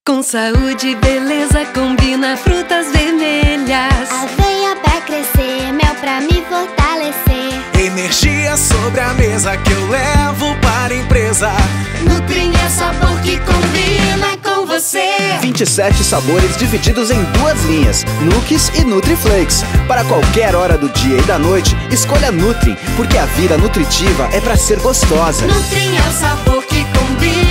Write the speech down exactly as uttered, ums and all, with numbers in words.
Com saúde e beleza combina frutas vermelhas. Aveia pra crescer, mel pra me fortalecer. Energia sobre a mesa que eu levo para a empresa. Nutrim é sabor que combina com você. vinte e sete sabores divididos em duas linhas, Nukes e Nutriflakes. Para qualquer hora do dia e da noite, escolha Nutrim, porque a vida nutritiva é para ser gostosa. Nutrim é o sabor que combina